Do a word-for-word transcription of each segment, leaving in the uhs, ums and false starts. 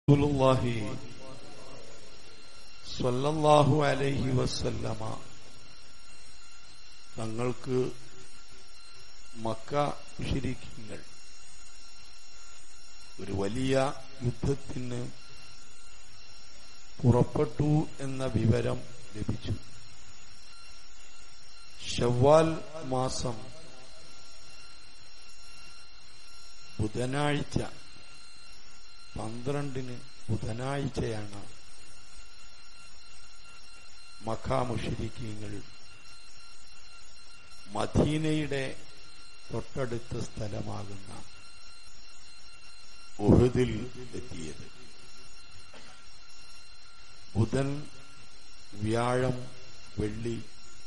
റസൂലുള്ളാഹി സ്വല്ലല്ലാഹു അലൈഹി വസല്ലമ തങ്ങൾക്ക് മക്ക മുശ്രിക്കീങ്ങൾ ഒരു വലിയ യുദ്ധത്തിന് പുറപ്പെട്ടു എന്ന വിവരം ലഭിച്ചു. ശവ്വാൽ മാസം ബുധനാഴ്ച പന്ത്രണ്ടിന് ബുധനാഴ്ചയാണ് മക്ക മുശ്രിക്കീങ്ങൾ മദീനയുടെ തൊട്ടടുത്ത സ്ഥലമാകുന്ന ഉഹദിൽ എത്തിയത്. ബുധൻ, വ്യാഴം, വെള്ളി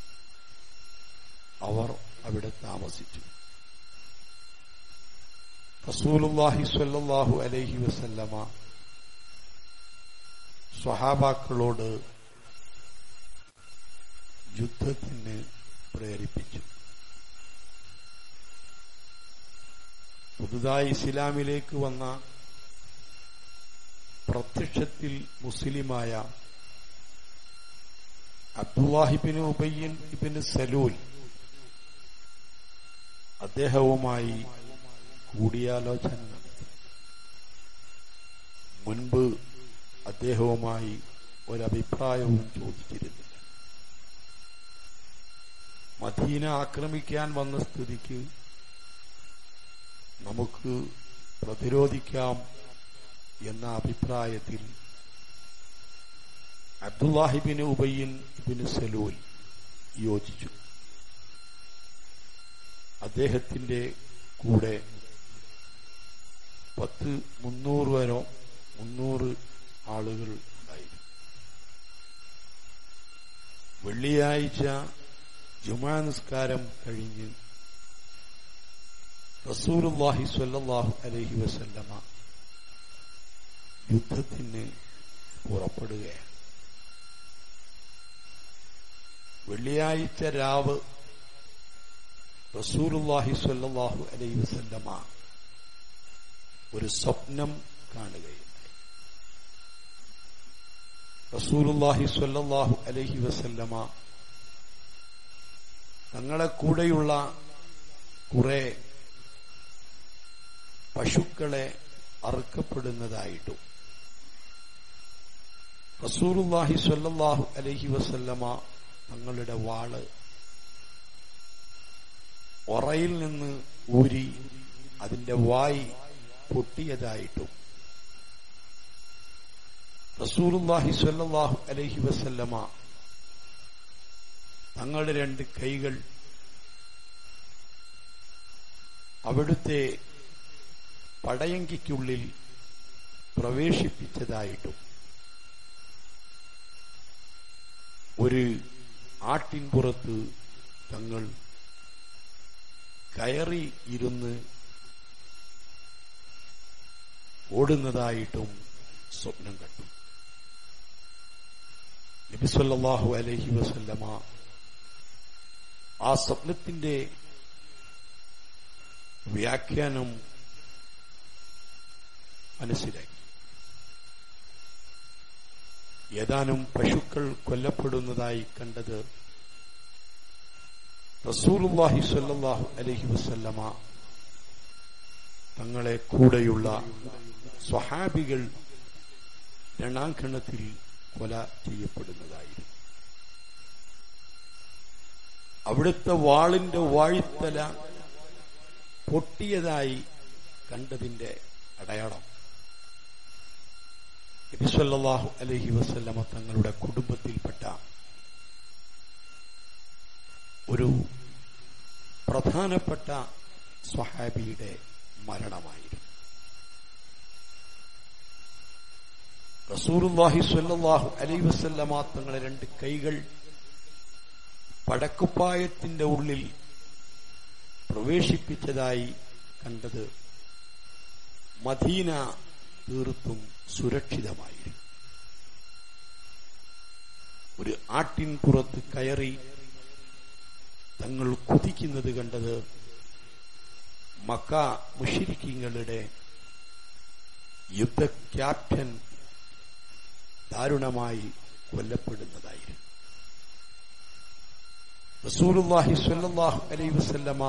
അവർ അവിടെ താമസിച്ചു. റസൂലുള്ളാഹി സ്വല്ലല്ലാഹു അലൈഹി വസല്ലമ സ്വഹാബാക്കളോട് യുദ്ധത്തിന് പ്രേരിപ്പിച്ചു. പുതുതായി ഇസ്ലാമിലേക്ക് വന്ന പ്രത്യക്ഷത്തിൽ മുസ്ലിമായ അബ്ദുല്ലാഹി ഇബ്നു ഉബയ്യ് ഇബ്നു സലൂൽ അദ്ദേഹവുമായി കൂടിയാലോചന നടത്തി. മുൻപ് അദ്ദേഹവുമായി ഒരഭിപ്രായവും ചോദിച്ചിരുന്നില്ല. മദീന ആക്രമിക്കാൻ വന്ന സ്ഥിതിക്ക് നമുക്ക് പ്രതിരോധിക്കാം എന്ന അഭിപ്രായത്തിൽ അബ്ദുല്ലാഹി ഇബ്നു ഉബയ്യ് ഇബ്നു സലൂൽ യോജിച്ചു. അദ്ദേഹത്തിന്റെ കൂടെ പത്ത് മുന്നൂറ് വരോ മുന്നൂറ് ആളുകൾ ഉണ്ടായിരുന്നു. വെള്ളിയാഴ്ച ജുമാ നിസ്കാരം കഴിഞ്ഞ് റസൂലുള്ളാഹി സ്വല്ലല്ലാഹു അലൈഹി വസല്ലമ യുദ്ധത്തിന് പുറപ്പെടുകയാണ്. വെള്ളിയാഴ്ച രാവ് റസൂലുള്ളാഹി സ്വല്ലല്ലാഹു അലൈഹി വസല്ലമ ഒരു സ്വപ്നം കാണുകയുണ്ടായി. റസൂലുള്ളാഹി സ്വല്ലല്ലാഹു അലൈഹി വസല്ലമ തങ്ങളെ കൂടെയുള്ള കുറെ പശുക്കളെ അറുക്കപ്പെടുന്നതായിട്ടും റസൂലുള്ളാഹി സ്വല്ലല്ലാഹു അലൈഹി വസല്ലമ തങ്ങളുടെ വാള് ഒറയിൽ നിന്ന് ഊരി അതിന്റെ വായ് പൊട്ടിയതായിട്ടും റസൂലുള്ളാഹി സ്വല്ലല്ലാഹു അലൈഹി വസല്ലമ തങ്ങളുടെ രണ്ട് കൈകൾ അവിടുത്തെ പടയങ്കിക്കുള്ളിൽ പ്രവേശിപ്പിച്ചതായിട്ടും ഒരു ആട്ടിൻപുറത്ത് തങ്ങൾ കയറി ഇരുന്ന് ഓടുന്നതായിട്ടും സ്വപ്നം കണ്ടു. നബി സല്ലല്ലാഹു അലൈഹി വസല്ലമ ആ സ്വപ്നത്തിന്റെ വ്യാഖ്യാനം മനസ്സിലാക്കി. ഏതാനും പശുക്കൾ കൊല്ലപ്പെടുന്നതായി കണ്ടത് റസൂലുള്ളാഹി സ്വല്ലല്ലാഹു അലൈഹി വസല്ലമ തങ്ങളെ കൂടെയുള്ള സ്വഹാബികൾ രണാങ്കണത്തിൽ കൊല ചെയ്യപ്പെടുന്നതായിരുന്നു. അവിടുത്തെ വാളിന്റെ വാഴിത്തല പൊട്ടിയതായി കണ്ടതിന്റെ അടയാളം നബി സല്ലല്ലാഹു അലൈഹി വസല്ലമ തങ്ങളുടെ കുടുംബത്തിൽപ്പെട്ട ഒരു പ്രധാനപ്പെട്ട സ്വഹാബിയുടെ മരണമായിരുന്നു. റസൂലുള്ളാഹി സ്വല്ലല്ലാഹു അലൈഹി വസല്ലമ തങ്ങളെ രണ്ട് കൈകൾ പടക്കുപ്പായത്തിന്റെ ഉള്ളിൽ പ്രവേശിപ്പിച്ചതായി കണ്ടത് മദീന തീർത്തും സുരക്ഷിതമായിരുന്നു. ഒരു ആട്ടിൻ പുറത്ത് കയറി തങ്ങൾ കുതിക്കുന്നത് കണ്ടത് മക്ക മുശ്രിക്കീങ്ങളുടെ യുദ്ധ ക്യാപ്റ്റൻ ദാരുണമായി കൊല്ലപ്പെടുന്നതായിരുന്നു. റസൂലുള്ളാഹി സ്വല്ലല്ലാഹു അലൈഹി വസല്ലമ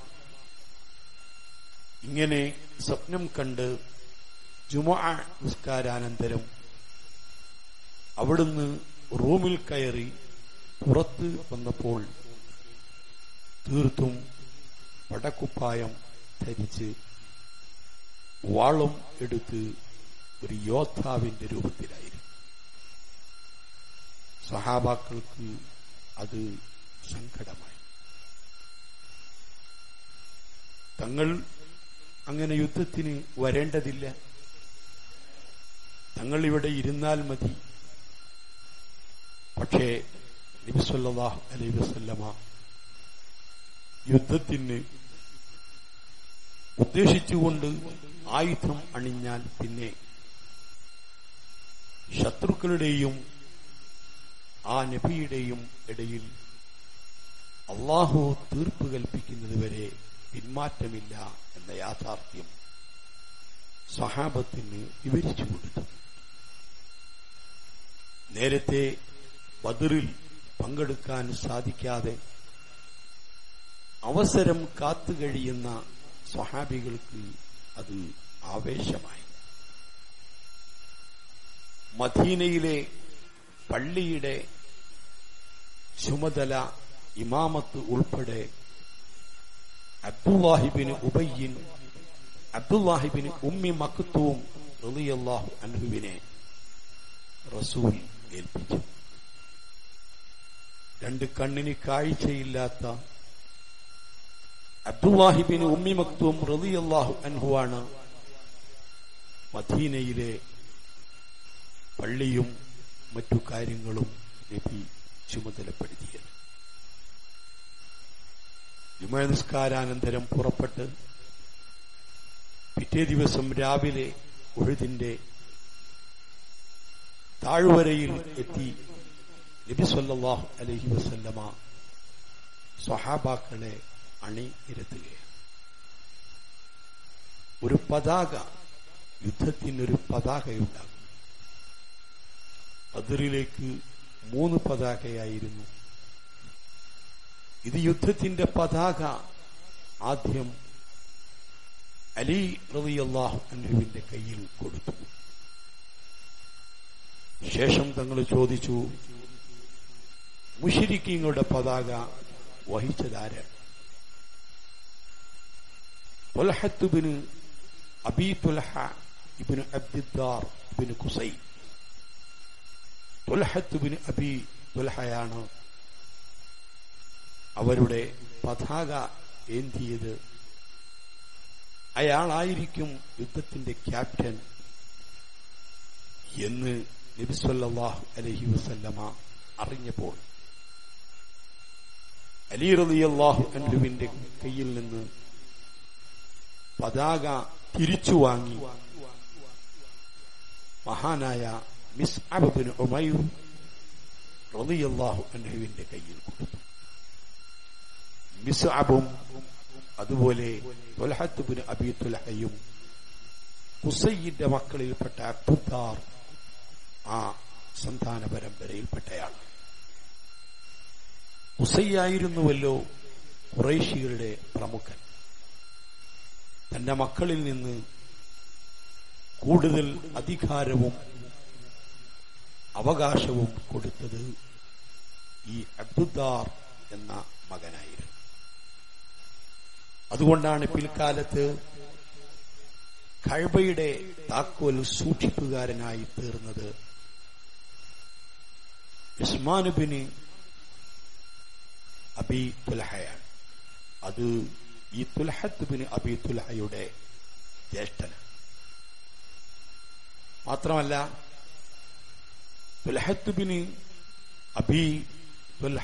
ഇങ്ങനെ സ്വപ്നം കണ്ട് ജുമുഅ നിസ്കാരാനന്തരം അവിടുന്ന് റൂമിൽ കയറി പുറത്ത് വന്നപ്പോൾ തീർത്തും പടക്കുപ്പായം ധരിച്ച് വാളും എടുത്ത് ഒരു യോദ്ധാവിന്റെ രൂപത്തിലായിരുന്നു. സഹാബാക്കൾക്ക് അത് സങ്കടമായി. തങ്ങൾ അങ്ങനെ യുദ്ധത്തിന് വരേണ്ടതില്ല, തങ്ങൾ ഇവിടെ ഇരുന്നാൽ മതി. പക്ഷേ നബി സല്ലല്ലാഹു അലൈഹി വസല്ലമ യുദ്ധത്തിന് ഉദ്ദേശിച്ചുകൊണ്ട് ആയുധം അണിഞ്ഞാൽ പിന്നെ ശത്രുക്കളുടെയും ആ നബിയുടെയും ഇടയിൽ അള്ളാഹു തീർപ്പ് കൽപ്പിക്കുന്നതുവരെ പിന്മാറ്റമില്ല എന്ന യാഥാർത്ഥ്യം സ്വഹാബത്തിന് വിവരിച്ചു കൊടുത്തു. നേരത്തെ ബദറിൽ പങ്കെടുക്കാൻ സാധിക്കാതെ അവസരം കാത്തുകഴിയുന്ന സ്വഹാബികൾക്ക് അത് ആവേശമായി. മദീനയിലെ പള്ളിയുടെ ചുമതല ഇമാമത്ത് ഉൾപ്പെടെ അബ്ദുല്ലാഹിബ്നു ഉബയ്യിൻ അബ്ദുല്ലാഹിബ്നു ഉമ്മി മക്തൂം റളിയല്ലാഹു അൻഹുവിനെ റസൂൽ ഏൽപ്പിച്ചു. രണ്ട് കണ്ണിന് കാഴ്ചയില്ലാത്ത അബ്ദുല്ലാഹിബ്നു ഉമ്മി മക്തൂം റളിയല്ലാഹു അൻഹുവാണ് മദീനയിലെ പള്ളിയും മറ്റു കാര്യങ്ങളും നബി ചുമതലപ്പെടുത്തിയത്. ജുമുഅ നിസ്കാരാനന്തരം പുറപ്പെട്ട് പിറ്റേ ദിവസം രാവിലെ ഉഹദിന്റെ താഴ്വരയിൽ എത്തി നബി സല്ലല്ലാഹു അലൈഹി വസല്ലമ സ്വഹാബാക്കളെ അണിനിരത്തുകയാണ്. ഒരു പതാക, യുദ്ധത്തിനൊരു പതാകയുണ്ടാകും. ബദറിലേക്ക് മൂന്ന് പതാകയായിരുന്നു. ഇത് യുദ്ധത്തിന്റെ പതാക ആദ്യം അലി റളിയല്ലാഹു അൻഹുവിന്റെ കയ്യിൽ കൊടുത്തു. ശേഷം തങ്ങൾ ചോദിച്ചു, മുശ്രിക്കീങ്ങളുടെ പതാക വഹിച്ചതാരാണ്? Talhat Ibn Abi Talha Ibn Abdiddar Ibn Qusai. Talhat Ibn Abi ത്വൽഹയാണ് അവരുടെ പതാക ഏന്തിയത്. അയാളായിരിക്കും യുദ്ധത്തിന്റെ ക്യാപ്റ്റൻ എന്ന് നബി സല്ലല്ലാഹു അലൈഹി വസല്ലമ അറിഞ്ഞപ്പോൾ അലി റളിയല്ലാഹു അൻഹുവിന്റെ കയ്യിൽ നിന്ന് പതാക തിരിച്ചു വാങ്ങി മഹാനായ മിസ്അബ് ഇബ്നു ഉമൈർ റളിയല്ലാഹു അൻഹുവിന്റെ കയ്യിൽ കൊടുത്തു. മിസ്അബും അതുപോലെ ത്വൽഹത്ത് ഇബ്നു അബീ ത്വൽഹയും ഖുസൈയുടെ മക്കളിൽപ്പെട്ട അബ്ദുദ്ദാർ ആ സന്താന പരമ്പരയിൽപ്പെട്ടയാൾ. ഖുസൈയായിരുന്നുവല്ലോ ഖുറൈശികളുടെ പ്രമുഖൻ. തന്റെ മക്കളിൽ നിന്ന് കൂടുതൽ അധികാരവും അവകാശവും കൊടുത്തത് ഈ അബ്ദുദ്ദാർ എന്ന മകനായിരുന്നു. അതുകൊണ്ടാണ് പിൽക്കാലത്ത് കഅബയുടെ താക്കോൽ സൂക്ഷിപ്പുകാരനായി തീർന്നത് ഉസ്മാൻ ഇബ്നു അബീ ത്വൽഹയാണ്. അത് ഈ ത്വൽഹത്ത് ഇബ്നു അബീ ത്വൽഹയുടെ ജ്യേഷ്ഠനാണ്. മാത്രമല്ല ത്വൽഹത്ത് ഇബ്നു അബീ ത്വൽഹ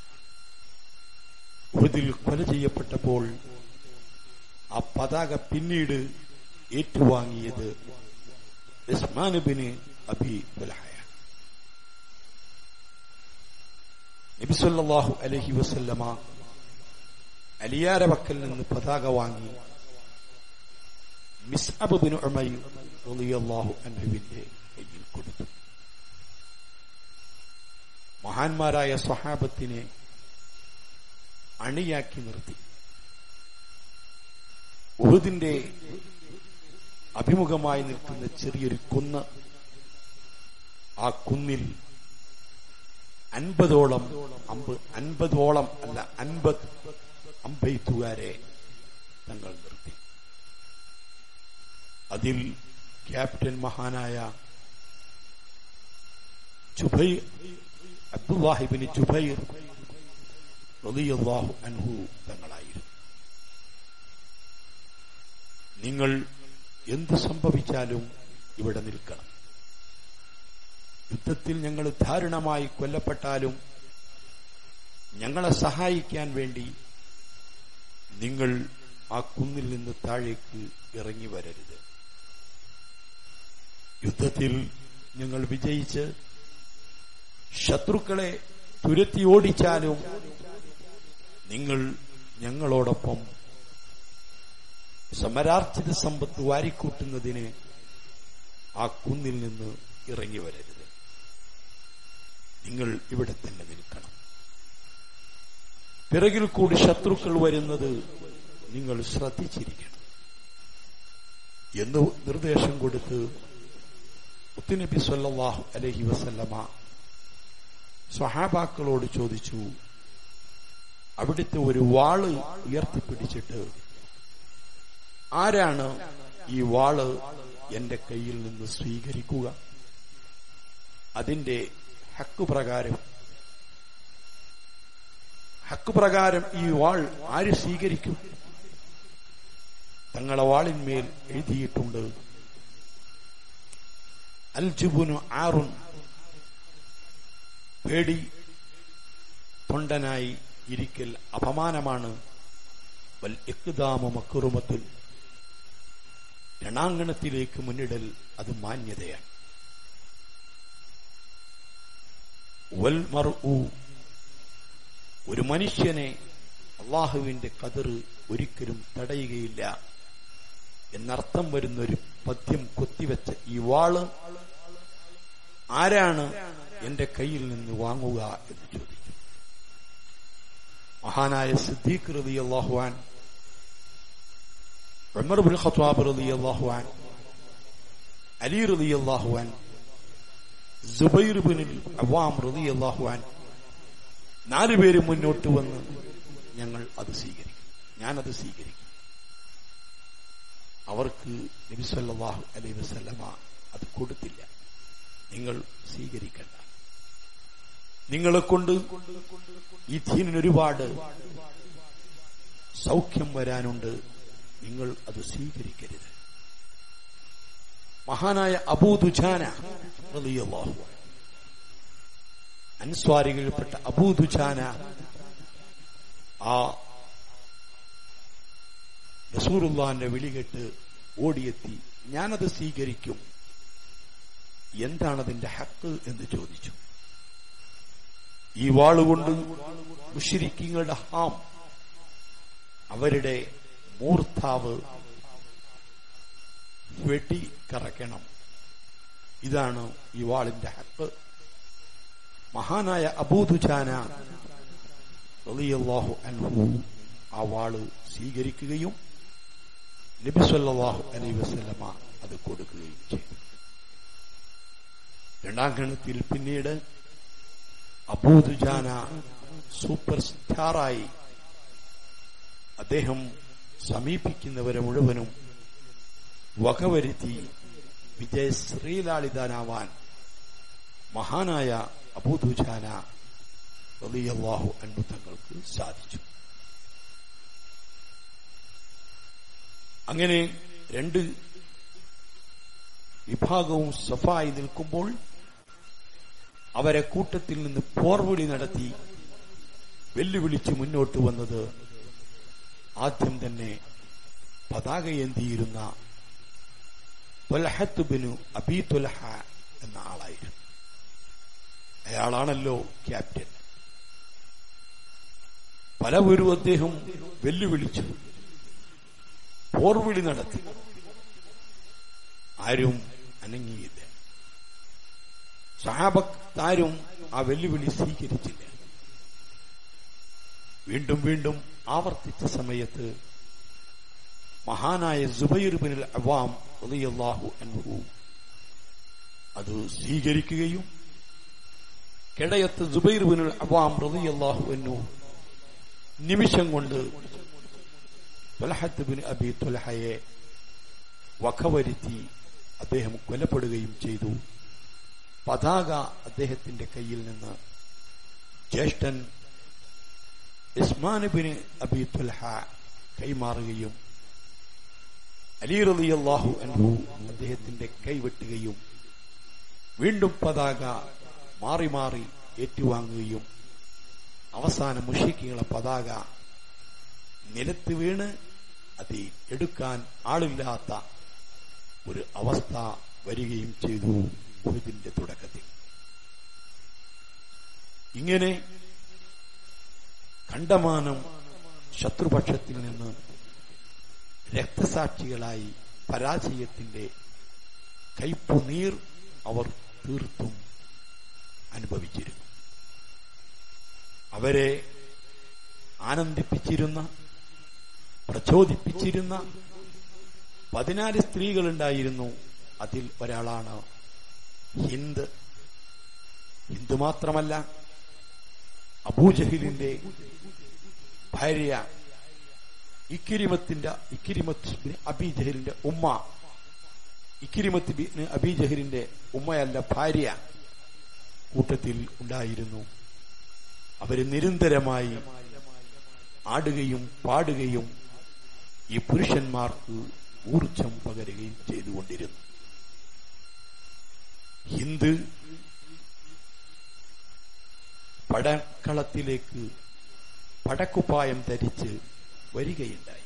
ഉഹദിൽ കൊല ചെയ്യപ്പെട്ടപ്പോൾ ആ പതാക പിന്നീട് ഏറ്റുവാങ്ങിയത് ഉസ്മാൻ ഇബ്നു അബീ ത്വൽഹയാണ്. നബി സല്ലല്ലാഹു അലൈഹി വസല്ലമ അലിയാര വക്കൽ നിന്ന് പതാക വാങ്ങി മിസ്അബ് ഇബ്നു ഉമൈർ റളിയല്ലാഹു അൻഹുവിന്റെ കയ്യിൽ കൊടുത്തു. മഹാന്മാരായ സ്വഹാബത്തിനെ അണിയാക്കി നിർത്തി. ഉഹുദിന്റെ അഭിമുഖമായി നിൽക്കുന്ന ചെറിയൊരു കുന്ന്, ആ കുന്നിൽ അൻപതോളം അമ്പ് അൻപതോളം അല്ല അൻപത് അമ്പെയ്ത്തുകാരെ തങ്ങൾ നിർത്തി. അതിൽ ക്യാപ്റ്റൻ മഹാനായ ജുബൈർ അബ്ദുല്ലാഹിബ്നു ജുബൈർ റളിയല്ലാഹു അൻഹു തങ്ങളായിരുന്നു. നിങ്ങൾ എന്ത് സംഭവിച്ചാലും ഇവിടെ നിൽക്കണം. യുദ്ധത്തിൽ ഞങ്ങൾ ദാരുണമായി കൊല്ലപ്പെട്ടാലും ഞങ്ങളെ സഹായിക്കാൻ വേണ്ടി നിങ്ങൾ ആ കുന്നിൽ നിന്ന് താഴേക്ക് ഇറങ്ങി വരരുത്. യുദ്ധത്തിൽ ഞങ്ങൾ വിജയിച്ച് ശത്രുക്കളെ തുരത്തി ഓടിച്ചാലും നിങ്ങൾ ഞങ്ങളോടൊപ്പം സമരാർജിത സമ്പത്ത് വാരിക്കൂട്ടുന്നതിന് ആ കുന്നിൽ നിന്ന് ഇറങ്ങി വരരുത്. നിങ്ങൾ ഇവിടെ തന്നെ നിൽക്കണം. പിറകിൽ കൂടി ശത്രുക്കൾ വരുന്നത് നിങ്ങൾ ശ്രദ്ധിച്ചിരിക്കണം എന്ന് നിർദ്ദേശം കൊടുത്ത് മുത്തുനബി സല്ലല്ലാഹു അലൈഹി വസല്ലമ സ്വഹാബാക്കളോട് ചോദിച്ചു, അവിടുത്തെ ഒരു വാള് ഉയർത്തിപ്പിടിച്ചിട്ട് ആരാണ് ഈ വാള് എന്റെ കയ്യിൽ നിന്ന് സ്വീകരിക്കുക? അതിന്റെ ഹക്ക് പ്രകാരം ഹക്ക് പ്രകാരം ഈ വാൾ ആര് സ്വീകരിക്കും? തങ്ങളെ വാളിന്മേൽ എഴുതിയിട്ടുണ്ട്, അൽ ജുബ്നു ആറുൻ, പേടി തൊണ്ടനായി ഇരിക്കൽ അപമാനമാണ്, വൽ ഇഖ്ദാമു മക്റുമത്തുൻ, രണാങ്കണത്തിലേക്ക് മുന്നിടൽ അത് മാന്യതയാണ്. വൽ മർഉ, ഒരു മനുഷ്യനെ അള്ളാഹുവിന്റെ ഖദർ ഒരിക്കലും തടയുകയില്ല എന്നർത്ഥം വരുന്നൊരു പദ്യം കൊത്തിവെച്ച ഈ വാള് ആരാണ് എന്റെ കയ്യിൽ നിന്ന് വാങ്ങുക എന്ന് ചോദിച്ചു. മഹാനായ സിദ്ദീഖ് റളിയല്ലാഹു അൻഹു, ഉമർ ഇബ്നുൽ ഖത്താബ് റളിയല്ലാഹു അൻഹു, അലി റളിയല്ലാഹു അൻഹു, സുബൈർ ഇബ്നുൽ അവ്വാം റളിയല്ലാഹു അൻഹു, നാലുപേരും മുന്നോട്ട് വന്ന് ഞങ്ങൾ അത് സ്വീകരിക്കും, ഞാനത് സ്വീകരിക്കും. അവർക്ക് നബി സല്ലല്ലാഹു അലൈഹി വസല്ലമ അത് കൊടുത്തില്ല. നിങ്ങൾ സ്വീകരിക്കണ്ട, നിങ്ങളെ കൊണ്ട് ഈ ദീനിന് ഒരുപാട് സൗഖ്യം വരാനുണ്ട്, നിങ്ങൾ അത് സ്വീകരിക്കരുത്. മഹാനായ അബൂ ദുജാന റളിയല്ലാഹു അൻഹു, അൻസ്വാരികളിൽപ്പെട്ട അബൂ ദുജാന ആ റസൂലുള്ളാഹിന്റെ വിളികെട്ട് ഓടിയെത്തി, ഞാനത് സ്വീകരിക്കും, എന്താണതിന്റെ ഹക്ക് എന്ന് ചോദിച്ചു. ഈ വാളുകൊണ്ട് മുശ്രിക്കീങ്ങളുടെ ഹാം, അവരുടെ മൂർധാവ് വെട്ടിക്കറക്കണം, ഇതാണ് ഈ വാളിന്റെ ഹക്ക്. മഹാനായ അബൂ ദുജാന റളിയല്ലാഹു അൻഹു ആ വാള് സ്വീകരിക്കുകയും നബി സല്ലല്ലാഹു അലൈഹി വസല്ലമ അത് കൊടുക്കുകയും ചെയ്തു. രണ്ടാം ഗണത്തിൽ പിന്നീട് അബൂ ദുജാന സൂപ്പർ സ്റ്റാറായി. അദ്ദേഹം സമീപിക്കുന്നവരെ മുഴുവനും വകവരുത്തി വിജയശ്രീലാളിതനാവാൻ മഹാനായ അബൂ ദുജാന റളിയല്ലാഹു അൻഹു തങ്ങൾക്ക് സാധിച്ചു. അങ്ങനെ രണ്ട് വിഭാഗവും സഫായി നിൽക്കുമ്പോൾ അവരെ കൂട്ടത്തിൽ നിന്ന് പോർവിളി നടത്തി വെല്ലുവിളിച്ച് മുന്നോട്ട് വന്നത് ആദ്യം തന്നെ പതാകയേന്തിയിരുന്ന ത്വൽഹത്ത് ബിനു അബീ ത്വൽഹ എന്ന ആളായിരുന്നു. അയാളാണല്ലോ ക്യാപ്റ്റൻ. പലവരും അദ്ദേഹം വെല്ലുവിളിച്ചു, പോർവിളി നടത്തി, ആരും അനങ്ങിയില്ല. സഹാബത്താരും ആ വെല്ലുവിളി സ്വീകരിച്ചില്ല. വീണ്ടും വീണ്ടും ആവർത്തിച്ച സമയത്ത് മഹാനായ സുബൈർ ഇബ്നുൽ അവ്വാം റളിയല്ലാഹു അൻഹു അത് സ്വീകരിക്കുകയും കിടയത്ത് സുബൈർ ഇബ്നുൽ അവ്വാം റളിയല്ലാഹു അൻഹു നിമിഷം കൊണ്ട് ത്വൽഹത്ത് ഇബ്നു അബീ ത്വൽഹയെ വഖവരുത്തി അദ്ദേഹം കൊലപ്പെടുകയും ചെയ്തു. പതാക അദ്ദേഹത്തിന്റെ കയ്യിൽ നിന്ന് ജ്യേഷ്ഠൻ ഉസ്മാൻ ഇബ്നു അബീ ത്വൽഹ കൈമാറുകയും അലി റളിയല്ലാഹു അൻഹു അദ്ദേഹത്തിന്റെ കൈവെട്ടുകയും വീണ്ടും പതാക മാറി മാറി ഏറ്റുവാങ്ങുകയും അവസാനം മുശ്രിക്കുകളെ പതാക നിലത്ത് വീണ് അത് എടുക്കാൻ ആളില്ലാത്ത ഒരു അവസ്ഥ വരികയും ചെയ്തു ഉഹുദിന്റെ തുടക്കത്തിൽ. ഇങ്ങനെ കണ്ടമാനം ശത്രുപക്ഷത്തിൽ നിന്ന് രക്തസാക്ഷികളായി പരാജയത്തിന്റെ കയ്പുനീർ അവർ തീർത്തും അനുഭവിച്ചിരുന്നു. അവരെ ആനന്ദിപ്പിച്ചിരുന്ന, പ്രചോദിപ്പിച്ചിരുന്ന പതിനാല് സ്ത്രീകളുണ്ടായിരുന്നു. അതിൽ ഒരാളാണ് ഹിന്ദ്. ഹിന്ദ് മാത്രമല്ല, അബൂജഹിലിന്റെ ഭാര്യ ഇക്രിമത്തിന്റെ ഇക്രിമത്ത് ബിൻ അബീ ജഹലിന്റെ ഉമ്മ, ഇക്രിമത്ത് ബിൻ അബീ ജഹലിന്റെ ഉമ്മയല്ല ഭാര്യ കൂട്ടത്തിൽ ഉണ്ടായിരുന്നു. അവര് നിരന്തരമായി ആടുകയും പാടുകയും ഈ പുരുഷന്മാർക്ക് ഊർജം പകരുകയും ചെയ്തുകൊണ്ടിരുന്നു. ഹിന്ദ് പടക്കളത്തിലേക്ക് പടക്കുപ്പായം ധരിച്ച് വരികയുണ്ടായി.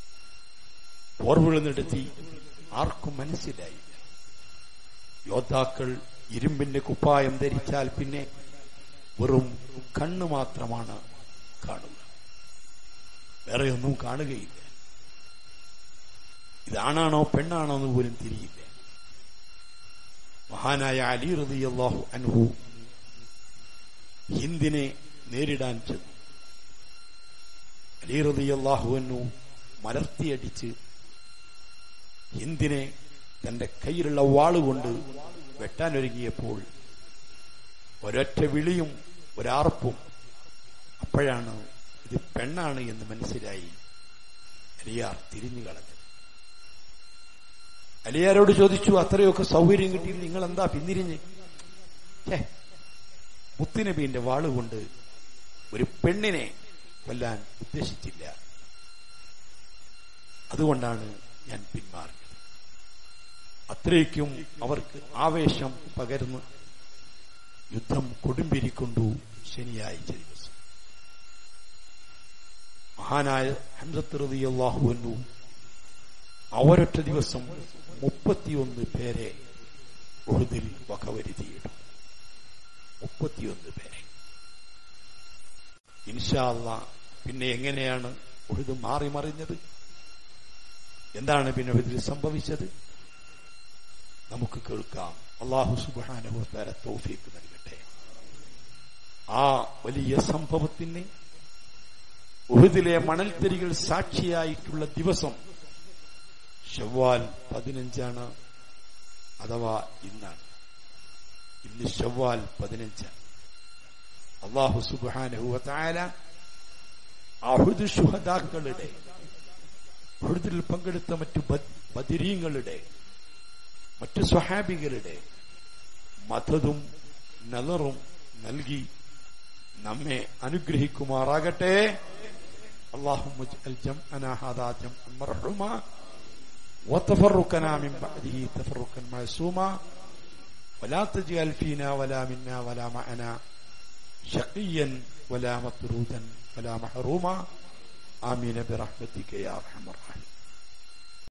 പോർവിളി ആർക്കും മനസ്സിലായില്ല. യോദ്ധാക്കൾ ഇരുമ്പിന്റെ കുപ്പായം ധരിച്ചാൽ പിന്നെ വെറും കണ്ണ് മാത്രമാണ് കാണുക, വേറെ ഒന്നും കാണുകയില്ല. ഇതാണാണോ പെണ്ണാണോ എന്ന് പോലും തിരിയില്ല. മഹാനായ അലി റളിയല്ലാഹു അൻഹു ഹിന്ദിനെ നേരിടാൻ ചെന്നു. അലി റളിയല്ലാഹു അൻഹു മലർത്തിയടിച്ച് ഹിന്ദിനെ തന്റെ കയ്യിലുള്ള വാളുകൊണ്ട് വെട്ടാനൊരുങ്ങിയപ്പോൾ ഒരൊറ്റ വിളിയും ഒരാർപ്പും. അപ്പോഴാണ് ഇത് പെണ്ണാണ് എന്ന് മനസ്സിലായി അലിയാർ തിരിഞ്ഞു കളഞ്ഞത്. അലിയാരോട് ചോദിച്ചു, അത്രയൊക്കെ സൗകര്യം കിട്ടി, നിങ്ങൾ എന്താ പിന്തിരിഞ്ഞ്? മുത്തുനബീന്റെ വാളുകൊണ്ട് ഒരു പെണ്ണിനെ കൊല്ലാൻ ഉദ്ദേശിച്ചില്ല, അതുകൊണ്ടാണ് ഞാൻ പിന്മാറിയത്. അത്രയ്ക്കും അവർക്ക് ആവേശം പകർന്ന് യുദ്ധം കൊടുമ്പിരിക്കൊണ്ടു. ശനിയാഴ്ച ദിവസം മഹാനായ ഹംസത്ത് റളിയല്ലാഹു അൻഹു അവരൊറ്റ ദിവസം മുപ്പത്തിയൊന്ന് പേരെ ഉഹുദിൽ വകവരുത്തിയിട്ടു. മുപ്പത്തിയൊന്ന് പേരെ. ഇൻഷാ അല്ലാഹ് പിന്നെ എങ്ങനെയാണ് ഉഹുദ് മാറി മറിഞ്ഞത്, എന്താണ് പിന്നെ ഉഹുദിൽ സംഭവിച്ചത്, നമുക്ക് കേൾക്കാം. അല്ലാഹു സുബ്ഹാനഹു വ തആല തൗഫീഖ് നൽകട്ടെ. ആ വലിയ സംഭവത്തിന് ഉഹുദിലെ മണൽത്തരികൾ സാക്ഷിയായിട്ടുള്ള ദിവസം ശവ്വാൽ പതിനഞ്ചാണ്, അഥവാ ഇന്നാണ്. ഇന്ന് ശവ്വാൽ പതിനഞ്ചാണ്. അല്ലാഹു സുബ്ഹാനഹു വ തആല ഉഹുദ് ശുഹദാക്കളുടെ, ഉഹുദിൽ പങ്കെടുത്ത മറ്റു ബദരീങ്ങളുടെ, മറ്റു സ്വഹാബികളുടെ മദദും നദറും നൽകി നമ്മെ അനുഗ്രഹിക്കുമാറാകട്ടെ. അല്ലാഹുമ്മ ഇജ്അൽ ജംഅനാ ഹാദാ ജംഅൻ മർഹൂമാ വതഫറഖനാ മിൻ ബഅദിഹി തഫറഖൻ മഅസൂമാ വലാ തജ്അൽ ഫീനാ വലാ മിന്നാ വലാ മഅനാ ശഖിയ്യൻ വലാ മത്റൂദൻ വലാ മഹറൂമാ ആമീൻ ബിറഹ്മതിക യാ അർഹമർ റഹീം.